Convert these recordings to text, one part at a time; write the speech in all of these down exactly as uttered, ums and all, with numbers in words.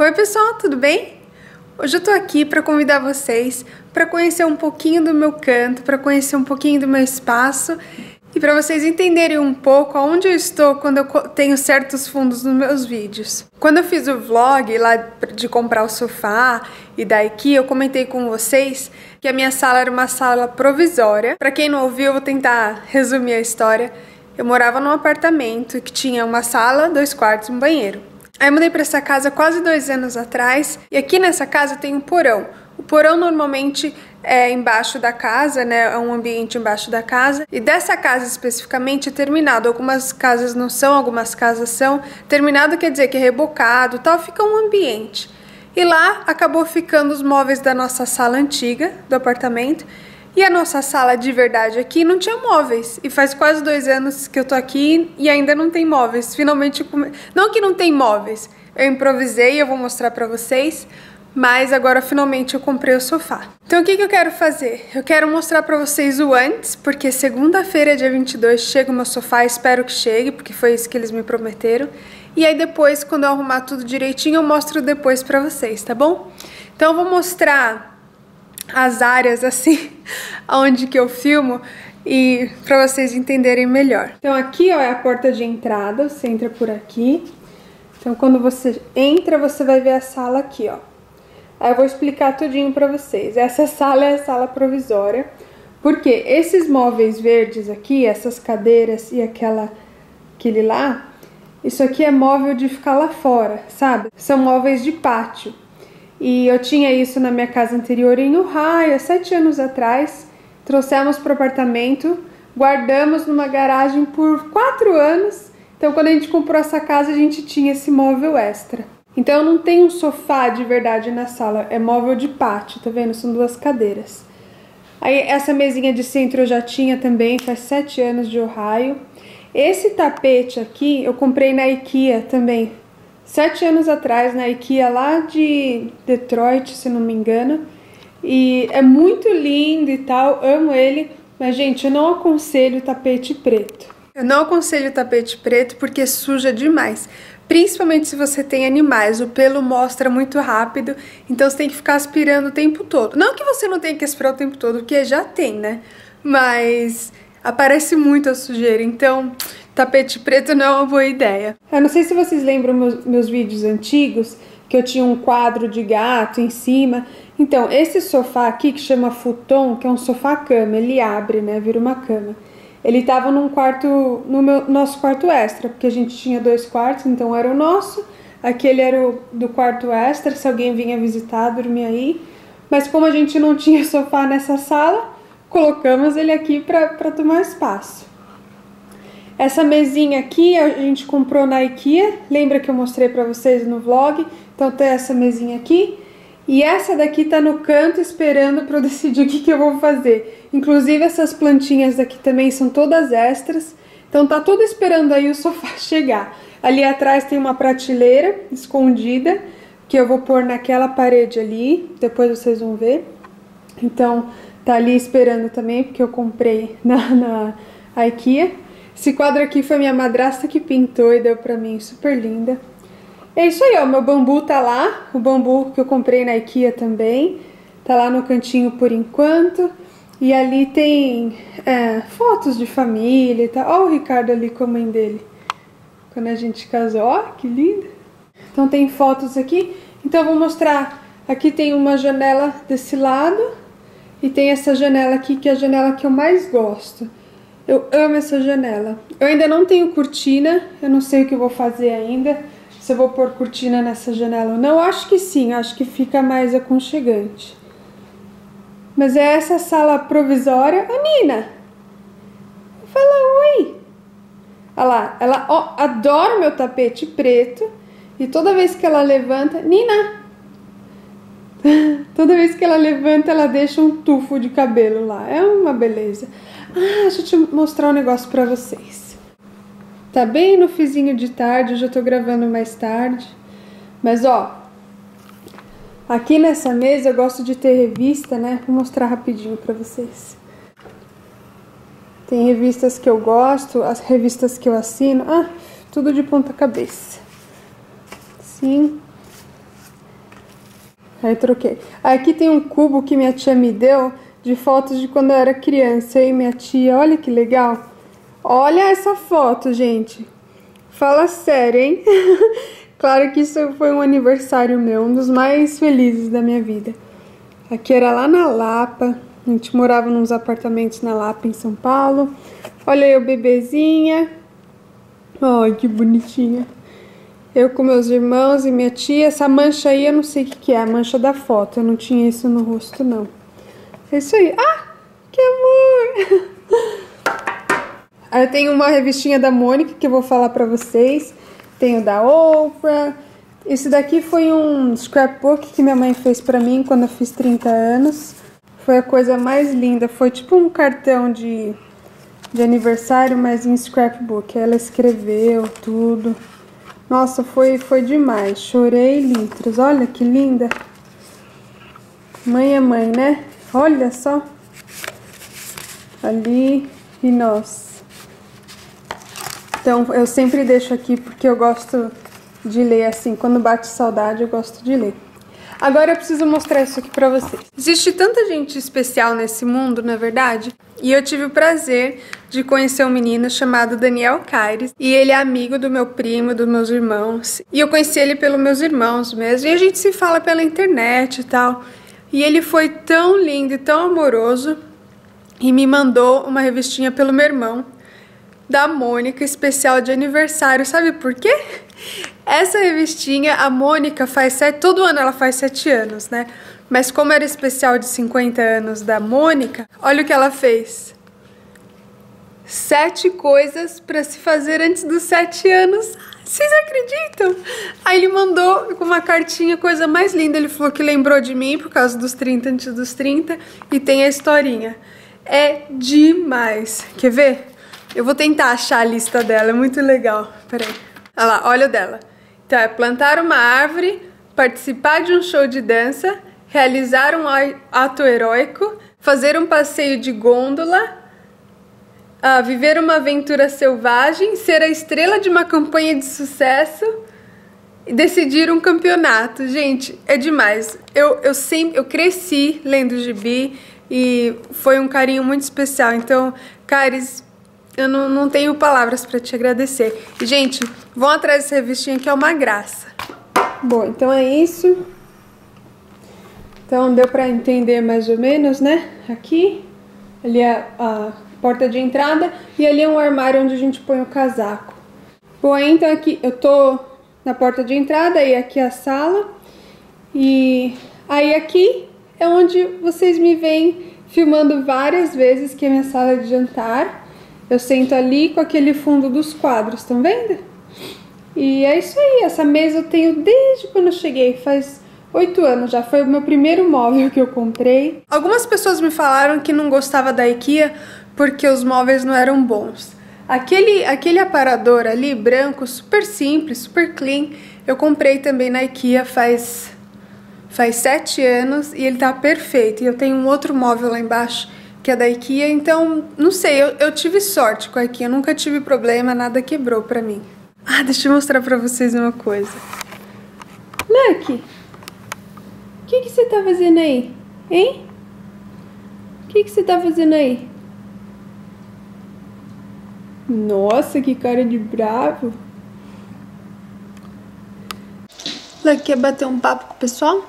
Oi pessoal, tudo bem? Hoje eu tô aqui para convidar vocês para conhecer um pouquinho do meu canto, para conhecer um pouquinho do meu espaço e para vocês entenderem um pouco aonde eu estou quando eu tenho certos fundos nos meus vídeos. Quando eu fiz o vlog lá de comprar o sofá e da IKEA, eu comentei com vocês que a minha sala era uma sala provisória. Para quem não ouviu, eu vou tentar resumir a história. Eu morava num apartamento que tinha uma sala, dois quartos e um banheiro. Aí eu mudei para essa casa quase dois anos atrás e aqui nessa casa tem um porão. O porão normalmente é embaixo da casa, né? É um ambiente embaixo da casa. E dessa casa especificamente é terminado. Algumas casas não são, algumas casas são. Terminado quer dizer que é rebocado, tal, fica um ambiente. E lá acabou ficando os móveis da nossa sala antiga do apartamento. E a nossa sala de verdade aqui não tinha móveis. E faz quase dois anos que eu tô aqui e ainda não tem móveis. Finalmente, come... não que não tem móveis. Eu improvisei, eu vou mostrar pra vocês. Mas agora finalmente eu comprei o sofá. Então o que que eu quero fazer? Eu quero mostrar pra vocês o antes, porque segunda-feira, dia vinte e dois, chega o meu sofá. Espero que chegue, porque foi isso que eles me prometeram. E aí depois, quando eu arrumar tudo direitinho, eu mostro depois pra vocês, tá bom? Então eu vou mostrar as áreas assim, onde que eu filmo e para vocês entenderem melhor. Então aqui, ó, é a porta de entrada, você entra por aqui. Então quando você entra, você vai ver a sala aqui, ó. Aí eu vou explicar tudinho para vocês. Essa sala é a sala provisória, porque esses móveis verdes aqui, essas cadeiras e aquela aquele lá, isso aqui é móvel de ficar lá fora, sabe? São móveis de pátio. E eu tinha isso na minha casa anterior em Ohio, há sete anos atrás. Trouxemos para o apartamento, guardamos numa garagem por quatro anos. Então, quando a gente comprou essa casa, a gente tinha esse móvel extra. Então, eu não tenho um sofá de verdade na sala, é móvel de pátio, tá vendo? São duas cadeiras. Aí, essa mesinha de centro eu já tinha também, faz sete anos de Ohio. Esse tapete aqui, eu comprei na IKEA também. Sete anos atrás, na IKEA lá de Detroit, se não me engano. E é muito lindo e tal, amo ele. Mas, gente, eu não aconselho tapete preto. Eu não aconselho tapete preto porque suja demais. Principalmente se você tem animais, o pelo mostra muito rápido. Então você tem que ficar aspirando o tempo todo. Não que você não tenha que aspirar o tempo todo, porque já tem, né? Mas aparece muito a sujeira, então tapete preto não é uma boa ideia. Eu não sei se vocês lembram meus, meus vídeos antigos, que eu tinha um quadro de gato em cima. Então, esse sofá aqui, que chama futon, que é um sofá-cama, ele abre, né, vira uma cama. Ele tava num quarto, no meu, nosso quarto extra, porque a gente tinha dois quartos, então era o nosso. Aquele era o do quarto extra, se alguém vinha visitar, dormia aí. Mas como a gente não tinha sofá nessa sala, colocamos ele aqui para para tomar espaço. Essa mesinha aqui a gente comprou na IKEA, lembra que eu mostrei pra vocês no vlog? Então tem essa mesinha aqui. E essa daqui tá no canto esperando pra eu decidir o que que eu vou fazer. Inclusive essas plantinhas daqui também são todas extras. Então tá tudo esperando aí o sofá chegar. Ali atrás tem uma prateleira escondida, que eu vou pôr naquela parede ali, depois vocês vão ver. Então tá ali esperando também, porque eu comprei na, na IKEA. Esse quadro aqui foi minha madrasta que pintou e deu pra mim, super linda. É isso aí, ó, meu bambu tá lá, o bambu que eu comprei na IKEA também, tá lá no cantinho por enquanto. E ali tem é, fotos de família e tal. Ó o Ricardo ali com a mãe dele, quando a gente casou, ó, que lindo. Então tem fotos aqui, então eu vou mostrar. Aqui tem uma janela desse lado e tem essa janela aqui, que é a janela que eu mais gosto. Eu amo essa janela. Eu ainda não tenho cortina, eu não sei o que eu vou fazer ainda. Se eu vou pôr cortina nessa janela ou não. Acho que sim, acho que fica mais aconchegante. Mas é essa sala provisória. Ô, Nina! Fala oi! Olha lá, ela ó, adora o meu tapete preto. E toda vez que ela levanta... Nina! Toda vez que ela levanta, ela deixa um tufo de cabelo lá. É uma beleza. Ah, deixa eu te mostrar um negócio pra vocês. Tá bem no fizinho de tarde, eu já tô gravando mais tarde. Mas, ó, aqui nessa mesa eu gosto de ter revista, né? Vou mostrar rapidinho pra vocês. Tem revistas que eu gosto, as revistas que eu assino. Ah, tudo de ponta cabeça. Sim. Aí troquei. Aqui tem um cubo que minha tia me deu de fotos de quando eu era criança. Eu e minha tia, olha que legal. Olha essa foto, gente. Fala sério, hein? Claro que isso foi um aniversário meu, um dos mais felizes da minha vida. Aqui era lá na Lapa. A gente morava nos apartamentos na Lapa, em São Paulo. Olha aí o bebezinha. Ai, que bonitinha. Eu com meus irmãos e minha tia. Essa mancha aí, eu não sei o que que é. A mancha da foto. Eu não tinha isso no rosto, não. É isso aí. Ah, que amor! Aí eu tenho uma revistinha da Mônica que eu vou falar pra vocês. Tenho da Oprah. Esse daqui foi um scrapbook que minha mãe fez pra mim quando eu fiz trinta anos. Foi a coisa mais linda. Foi tipo um cartão de, de aniversário, mas em scrapbook. Ela escreveu tudo. Nossa, foi, foi demais. Chorei litros. Olha que linda. Mãe é mãe, né? Olha só. Ali e nós. Então, eu sempre deixo aqui porque eu gosto de ler assim. Quando bate saudade, eu gosto de ler. Agora eu preciso mostrar isso aqui pra vocês. Existe tanta gente especial nesse mundo, na verdade. E eu tive o prazer de conhecer um menino chamado Daniel Caires. E ele é amigo do meu primo, dos meus irmãos. E eu conheci ele pelos meus irmãos mesmo. E a gente se fala pela internet e tal. E ele foi tão lindo e tão amoroso. E me mandou uma revistinha pelo meu irmão. Da Mônica, especial de aniversário. Sabe por quê? Essa revistinha, a Mônica faz sete... Todo ano ela faz sete anos, né? Mas como era especial de cinquenta anos da Mônica, olha o que ela fez. Sete coisas para se fazer antes dos sete anos. Vocês acreditam? Aí ele mandou com uma cartinha, coisa mais linda. Ele falou que lembrou de mim por causa dos trinta antes dos trinta. E tem a historinha. É demais. Quer ver? Eu vou tentar achar a lista dela, é muito legal. Peraí. Olha lá, olha o dela. Então é plantar uma árvore, participar de um show de dança, realizar um ato heróico, fazer um passeio de gôndola, uh, viver uma aventura selvagem, ser a estrela de uma campanha de sucesso e decidir um campeonato. Gente, é demais. Eu, eu, sempre, eu cresci lendo gibi e foi um carinho muito especial. Então, Caires, eu não, não tenho palavras para te agradecer. E, gente, vão atrás dessa revistinha que é uma graça. Bom, então é isso. Então deu para entender mais ou menos, né? Aqui, ali é a porta de entrada e ali é um armário onde a gente põe o casaco. Bom, aí, então aqui eu tô na porta de entrada e aqui é a sala. E aí aqui é onde vocês me veem filmando várias vezes, que é a minha sala de jantar. Eu sento ali com aquele fundo dos quadros, estão vendo? E é isso aí, essa mesa eu tenho desde quando eu cheguei, faz oito anos já, foi o meu primeiro móvel que eu comprei. Algumas pessoas me falaram que não gostava da IKEA porque os móveis não eram bons. Aquele, aquele aparador ali, branco, super simples, super clean, eu comprei também na IKEA faz, faz sete anos e ele tá perfeito. E eu tenho um outro móvel lá embaixo que é da IKEA, então, não sei, eu, eu tive sorte com a IKEA, nunca tive problema, nada quebrou pra mim. Ah, deixa eu mostrar pra vocês uma coisa. Lucky, o que que você tá fazendo aí? Hein? O que que você tá fazendo aí? Nossa, que cara de bravo. Lucky, quer bater um papo com o pessoal?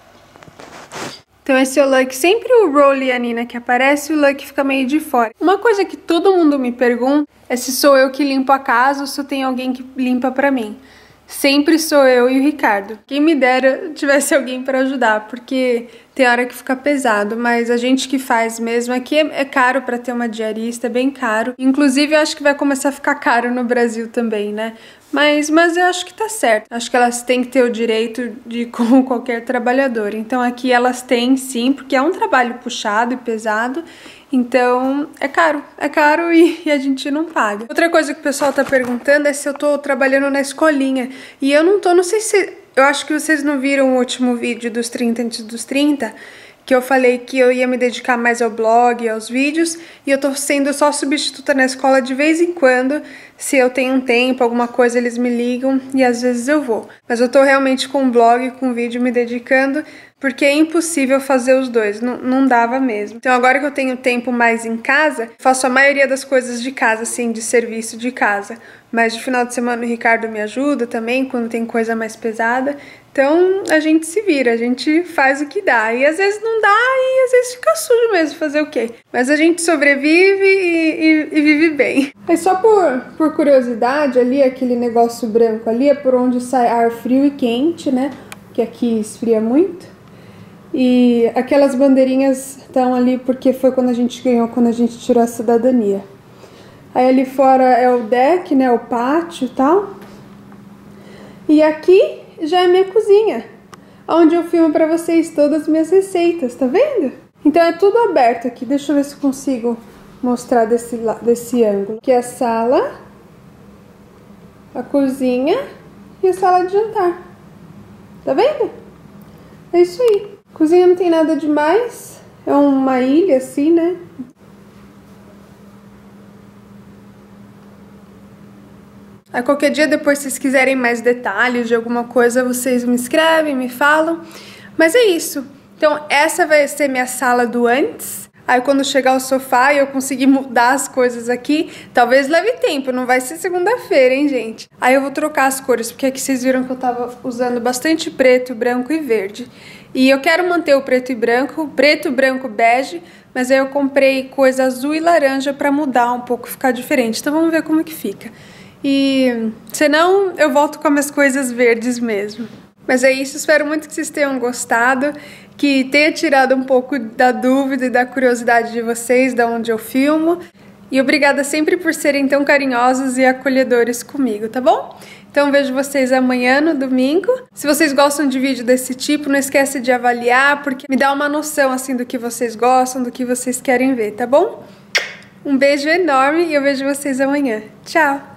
Então esse é o Lucky, sempre o Rolly e a Nina que aparece, o Lucky fica meio de fora. Uma coisa que todo mundo me pergunta é se sou eu que limpo a casa ou se tem alguém que limpa pra mim. Sempre sou eu e o Ricardo. Quem me dera tivesse alguém pra ajudar, porque tem hora que fica pesado, mas a gente que faz mesmo, aqui é, é caro pra ter uma diarista, é bem caro. Inclusive eu acho que vai começar a ficar caro no Brasil também, né? Mas, mas eu acho que tá certo. Acho que elas têm que ter o direito de como qualquer trabalhador. Então aqui elas têm sim, porque é um trabalho puxado e pesado. Então é caro, é caro e, e a gente não paga. Outra coisa que o pessoal tá perguntando é se eu tô trabalhando na escolinha. E eu não tô, não sei se... Eu acho que vocês não viram o último vídeo dos trinta antes dos trinta, que eu falei que eu ia me dedicar mais ao blog e aos vídeos, e eu tô sendo só substituta na escola de vez em quando. Se eu tenho um tempo, alguma coisa, eles me ligam e às vezes eu vou. Mas eu tô realmente com o blog e com o vídeo me dedicando, porque é impossível fazer os dois, não, não dava mesmo. Então agora que eu tenho tempo mais em casa, faço a maioria das coisas de casa, assim, de serviço de casa. Mas de final de semana o Ricardo me ajuda também, quando tem coisa mais pesada. Então a gente se vira, a gente faz o que dá. E às vezes não dá e às vezes fica sujo mesmo, fazer o quê? Mas a gente sobrevive e, e, e vive bem. Mas só por, por curiosidade, ali aquele negócio branco ali é por onde sai ar frio e quente, né? Que aqui esfria muito. E aquelas bandeirinhas estão ali porque foi quando a gente ganhou, quando a gente tirou a cidadania. Aí ali fora é o deck, né? O pátio e tal. E aqui já é minha cozinha, onde eu filmo pra vocês todas as minhas receitas, tá vendo? Então é tudo aberto aqui. Deixa eu ver se consigo mostrar desse, desse ângulo. Aqui é a sala, a cozinha e a sala de jantar. Tá vendo? É isso aí. Cozinha não tem nada demais. É uma ilha assim, né? Aí qualquer dia depois, se vocês quiserem mais detalhes de alguma coisa, vocês me escrevem, me falam. Mas é isso. Então essa vai ser minha sala do antes. Aí quando chegar o sofá e eu conseguir mudar as coisas aqui, talvez leve tempo, não vai ser segunda-feira, hein, gente? Aí eu vou trocar as cores, porque aqui vocês viram que eu tava usando bastante preto, branco e verde. E eu quero manter o preto e branco, preto, branco, bege, mas aí eu comprei coisa azul e laranja pra mudar um pouco, ficar diferente. Então vamos ver como que fica. E senão eu volto com as minhas coisas verdes mesmo. Mas é isso, espero muito que vocês tenham gostado, que tenha tirado um pouco da dúvida e da curiosidade de vocês, da onde eu filmo. E obrigada sempre por serem tão carinhosos e acolhedores comigo, tá bom? Então vejo vocês amanhã no domingo. Se vocês gostam de vídeo desse tipo, não esquece de avaliar, porque me dá uma noção assim do que vocês gostam, do que vocês querem ver, tá bom? Um beijo enorme e eu vejo vocês amanhã. Tchau!